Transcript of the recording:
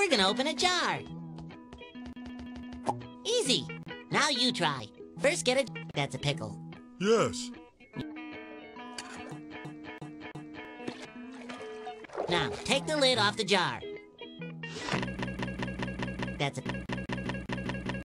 We're gonna open a jar. Easy. Now you try. First get a... That's a pickle. Yes. Now, take the lid off the jar. That's a...